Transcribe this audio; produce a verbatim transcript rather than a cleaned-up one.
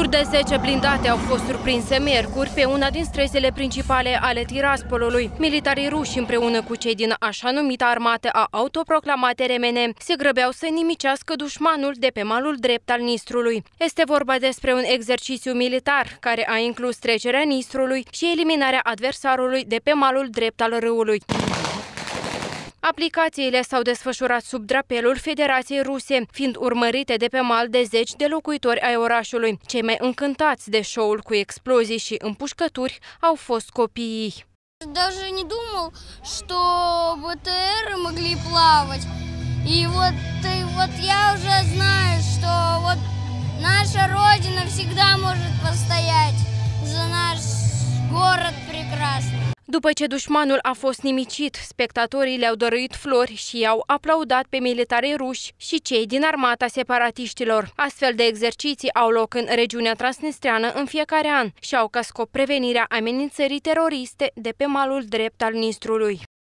jur de zece blindate au fost surprinse miercuri pe una din străzile principale ale Tiraspolului. Militarii ruși împreună cu cei din așa numita armată a autoproclamate remene se grăbeau să nimicească dușmanul de pe malul drept al Nistrului. Este vorba despre un exercițiu militar care a inclus trecerea Nistrului și eliminarea adversarului de pe malul drept al râului. Aplicațiile s-au desfășurat sub drapelul Federației Ruse, fiind urmărite de pe mal de zeci de locuitori ai orașului. Cei mai încântați de show-ul cu explozii și împușcături au fost copiii. Даже не думал, что БТР могли плавать. И вот, и вот я уже знаю, что вот наша Родина всегда может постоять за наш город прекрасный. După ce dușmanul a fost nimicit, spectatorii le-au dăruit flori și i-au aplaudat pe militarii ruși și cei din armata separatiștilor. Astfel de exerciții au loc în regiunea transnistreană în fiecare an și au ca scop prevenirea amenințării teroriste de pe malul drept al Nistrului.